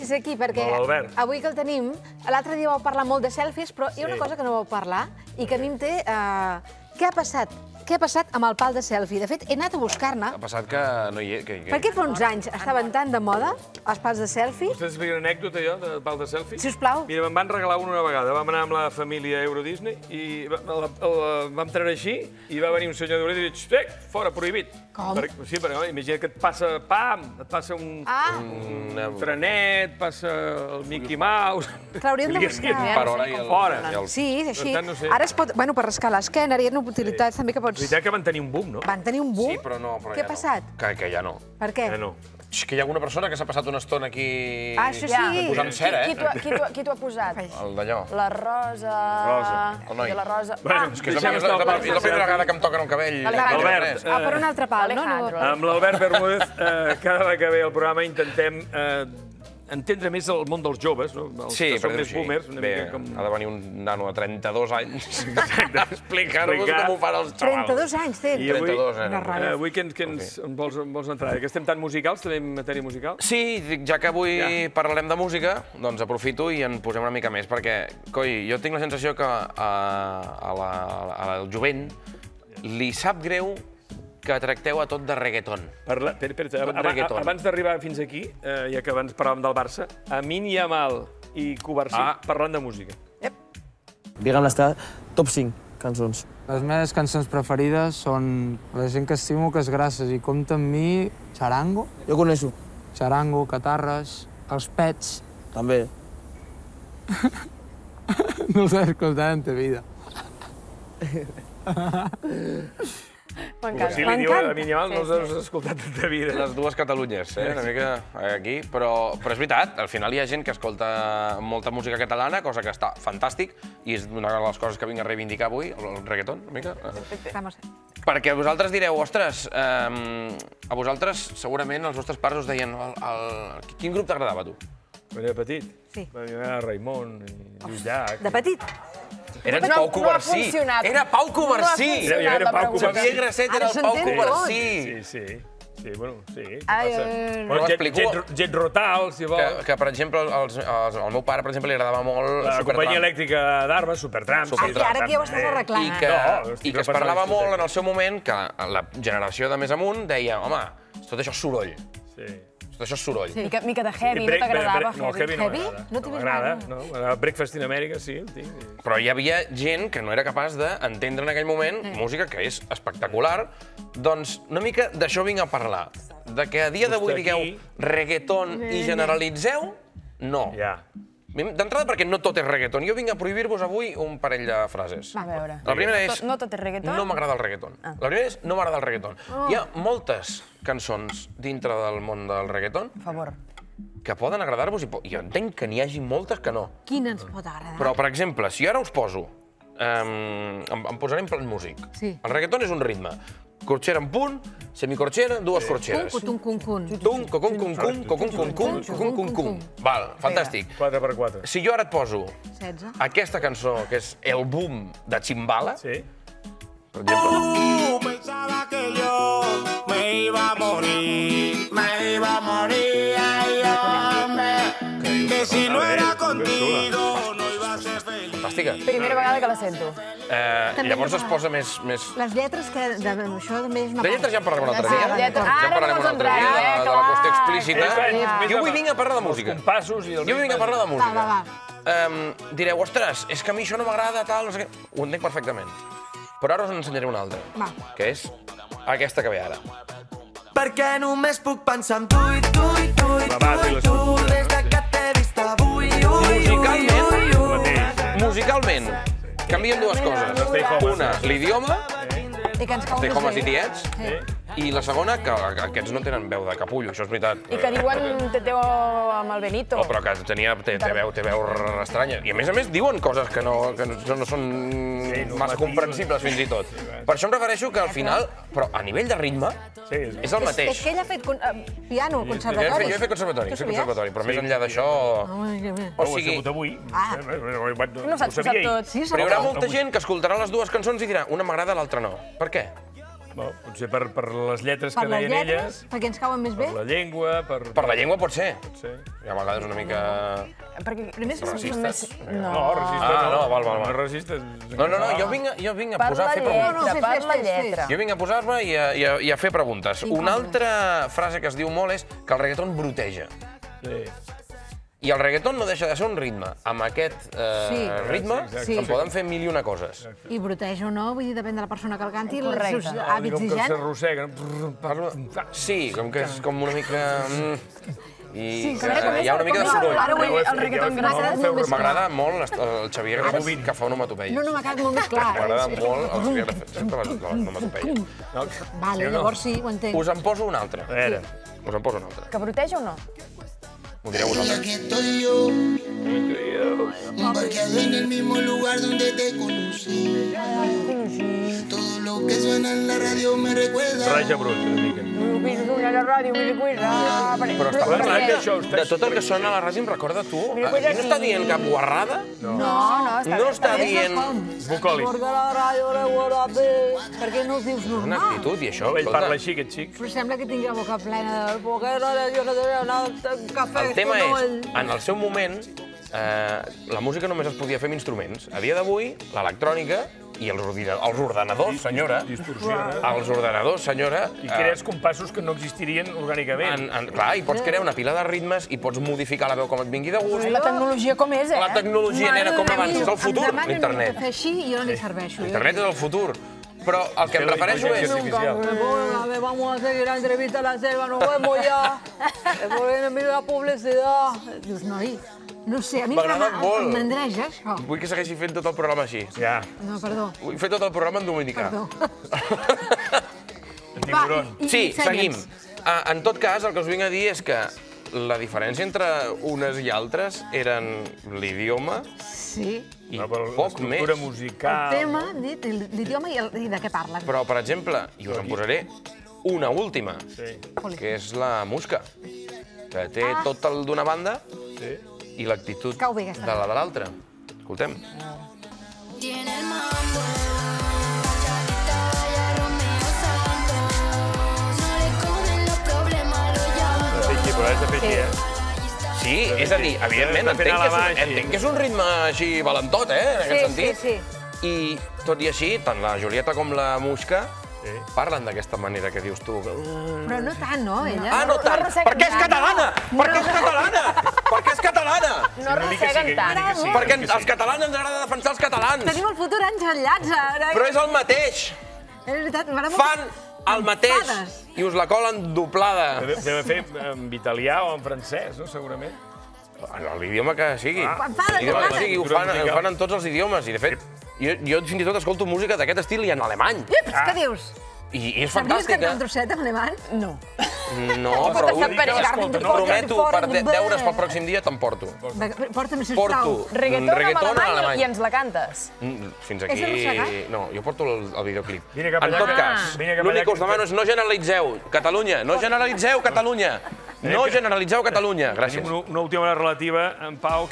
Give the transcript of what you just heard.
és aquí, perquè l'Albert. avui que el tenim, l'altre dia vau parlar molt de selfies, però hi ha una cosa que no vau parlar i que a mi em té... Què ha passat? Què ha passat amb el pal de selfie? De fet, he anat a buscar-ne. Ha passat que no hi és... Per què fa uns anys estaven tan de moda, els pals de selfie? Vostè sabia una anècdota, jo, del pal de selfie? Sisplau. Mira, me'n van regalar una vegada. Vam anar amb la família Euro Disney i vam treure així i va venir un senyor d'Euro i dir, fora, prohibit. Com? Sí, perquè imagina que et passa, et passa un trenet, passa el Mickey Mouse... Clar, hauríem de buscar. Per hora i el... Fora. Sí, així. Per tant, no sé. Ara es pot... Bueno, per rascar l'esquena, hi ha utilitats també que pots... És veritat que van tenir un boom, no? Van tenir un boom? Sí, però no, Què ha passat? Que ja no. Per què? No. Que hi ha alguna persona que s'ha passat una estona aquí... Ah, això sí. Posant cera, Qui t'ho ha posat? El d'allò. La Rosa... El noi. La Rosa... Bueno, És que és la primera vegada que em toquen el cabell. Albert. Ah, per un altre pal, no? Amb l'Albert Bermúdez, cada vegada que ve el programa intentem entendre més el món dels joves, no? Sí, que són més boomers. Bé, ha de venir un nano de 32 anys a explicar-nos com ho fan els xavals. 32 anys té. I avui, 32, avui que ens vols entrar? Que estem tan musicals, també en matèria musical? Sí, ja que avui parlarem de música, doncs aprofito i en posem una mica més, perquè, coi, jo tinc la sensació que al jovent li sap greu que tracteu a tot de reggaeton. Abans d'arribar fins aquí, ja que abans parlàvem del Barça, Amin Yamal i Cubarsí parlant de música. Digue'm l'estat, top 5 cançons. Les meves cançons preferides són La gent que estimo, que és gràcies i compta amb mi, Charango. Jo coneixo. Charango, Catarres, Els Pets. També. No els he escoltat en ta vida. Si li diu a Amin Yamal, no els has escoltat en ta vida. Les dues Catalunyes, una mica aquí, però és veritat, al final hi ha gent que escolta molta música catalana, cosa que està fantàstic, i és una de les coses que vinc a reivindicar avui, el reggaeton, una mica. Perquè vosaltres direu, ostres, a vosaltres segurament els vostres pares us deien, quin grup t'agradava a tu? Quan era petit? Sí. Era Raimon, Lluís Llach... De petit? Era Pau Covarsí. Era Pau Covarsí. Era Pau Covarsí. Xavier Grasset era el Pau Covarsí. Sí, bueno, sí. Jet Rotal, si vol. Que, per exemple, al meu pare, per exemple, li agradava molt la companyia elèctrica d'armes, Supertramp. Ara que ja ho estàs arreglant. I que es parlava molt en el seu moment que la generació de més amunt deia, home, tot això és soroll. Sí. Tot això és soroll. Mica de heavy, no t'agradava No, heavy no m'agrada. No t'hi m'agrada. No, Breakfast in America sí, el tinc. Però hi havia gent que no era capaç d'entendre en aquell moment música que és espectacular. Doncs una mica d'això vinc a parlar. De que a dia d'avui digueu reggaeton i generalitzeu, no. D'entrada perquè no tot és reggaeton. Jo vinc a prohibir-vos avui un parell de frases. A veure. La primera és... No tot és reggaeton? No m'agrada el reggaeton. La primera és no m'agrada el reggaeton. Hi ha moltes cançons dintre del món del reggaeton que poden agradar-vos i jo entenc que n'hi hagi moltes que no. Quina ens pot agradar? Però, per exemple, si ara us poso... Em posaré en plan músic. El reggaeton és un ritme. Corxera en punt, semicorxera, dues corxeres. Cun-cun-cun-cun. Cun-cun-cun-cun-cun-cun-cun-cun-cun. Val, fantàstic. 4x4. Si jo ara et poso aquesta cançó, que és El boom de Chimbala, per exemple... Pensaba que yo me iba a morir, ay, hombre, que si no era contigo no iba a ser feliz. Fantàstica. Primera vegada que la sento. Llavors es posa més... Les lletres, que això també és una part. De lletres ja en parlarem un altre dia. Ja en parlarem un altre dia de la qüestió explícita. Jo avui vinc a parlar de música. Jo vinc a parlar de música. Direu, ostres, és que a mi això no m'agrada, tal, no sé què. Ho entenc perfectament. Però ara us n'ensenyaré una altra, que és aquesta que ve ara. Perquè només puc pensar en tu i tu i tu i tu des que t'he vist avui. Musicalment, canvien dues coses. Una, l'idioma, Stay Homes i Tiets, i la segona, que aquests no tenen veu de capullo, això és veritat. I que diuen Teteo amb el Benito. Però que té veu estranya. I a més diuen coses que no són massa comprensibles fins i tot. Per això em refereixo que al final, però a nivell de ritme, és el mateix. És que ell ha fet piano, conservatori. Jo he fet conservatori, però més enllà d'això... O sigui... No saps posar tot. Però hi haurà molta gent que escoltarà les dues cançons i dirà una m'agrada, l'altra no. Per què? Potser per les lletres que deien elles. Perquè ens cauen més bé? Per la llengua, Per la llengua pot ser. I a vegades una mica... Perquè racistes. No, racistes no. No, val. No, racistes... No, jo vinc a posar a fer preguntes. Per la lletra. Jo vinc a posar-me i a fer preguntes. Una altra frase que es diu molt és que el reggaeton broteja. Sí. I el reggaeton no deixa de ser un ritme. Amb aquest ritme se'n poden fer mil i una coses. I broteja o no, vull dir, depèn de la persona que el canti, els seus hàbits Com que d'higiene. s'arrosseguen. Sí, com que és com una mica... I que hi ha una mica de soroll. Ara vull el reggaeton gras. M'agrada molt el Xavier Grafet que fa onomatopeies. No, m'ha quedat molt més clar. M'agrada molt el Xavier Grafet. Sempre va de l'onomatopeia. Vale, llavors sí, ho entenc. Us en poso una altra. Us en poso una altra. Que broteja o no? Ho direu vosaltres. Aquí estoy yo, parqueado en el mismo lugar donde te conocí. Todo lo que suena en la radio me recuerda. Raja brut, una mica. A la ràdio, Però està parlant de tot el que sona a la ràdio, em recorda tu? No està dient cap guarrada? No està dient... Bucòlic. Perquè la ràdio le guarda bé. Per què no ho dius Una normal? actitud, i això, Ell parla així, aquest xic. Però sembla que tingui la boca plena de... Perquè jo no devia anar al cafè. El tema és, en el seu moment, la música només es podia fer amb instruments. A dia d'avui, l'electrònica i els ordenadors, senyora, els ordenadors, senyora... I crees compassos que no existirien orgànicament. Clar, i pots crear una pila de ritmes i pots modificar la veu com et vingui de gust. La tecnologia com és, La tecnologia, nena, com abans, és el futur, l'internet. l'internet. Em demana fer així i jo no li serveixo. L'internet és el futur. Però el que em refereixo és... Vamos a seguir la entrevista a la selva, nos vemos ya. Después viene la publicidad. Dius, noi, no sé, a mi m'endreja això. Vull que segueixi fent tot el programa així. Ja. No, perdó. Vull fer tot el programa en dominicà. Perdó. En tiburon. Sí, seguim. En tot cas, el que us vinc a dir és que la diferència entre unes i altres eren l'idioma Sí. i poc més. L'estructura El musical... tema, l'idioma i de què parlen. Però, per exemple, i us en posaré una última, que és la Musca, que té tot el d'una banda i l'actitud Cau bé, aquesta. de la de l'altra. Escoltem. Tiene el mambo, Chalita y Romeo Santos. No le comen los problemas, lo llaman. De fer així, però és de fer així, Sí, és a dir, evidentment, entenc que és un ritme així valentot, en aquest sentit. Sí. I tot i així, tant la Julieta com la Musca parlen d'aquesta manera que dius tu. Però no tant, no, ella? Ah, no tant! Perquè és catalana! Perquè és catalana! Perquè és catalana! No arrosseguen tant. Perquè als catalans ens agrada defensar els catalans. Tenim el futur enllats, ara. Però és el mateix. És veritat, m'agrada molt. Fan el mateix i us la colen doblada. Deve fer en italià o en francès, no? Segurament. L'idioma que sigui. L'idioma que sigui, ho fan en tots els idiomes. I, de fet, jo fins i tot escolto música d'aquest estil i en alemany. Què dius? I és Sabries fantàstica. cantar un trosset en alemany? No. No, però prometo, per 10 euros pel pròxim dia t'emporto. Porta'm, sisplau. Reggaeton en alemany i ens la cantes. Fins aquí... No, jo porto el videoclip. Vine cap En allà, tot cas, l'únic que us demano és no generalitzeu Catalunya. No generalitzeu Catalunya. No generalitzeu Catalunya. Gràcies. Tenim una última relativa, en Pau,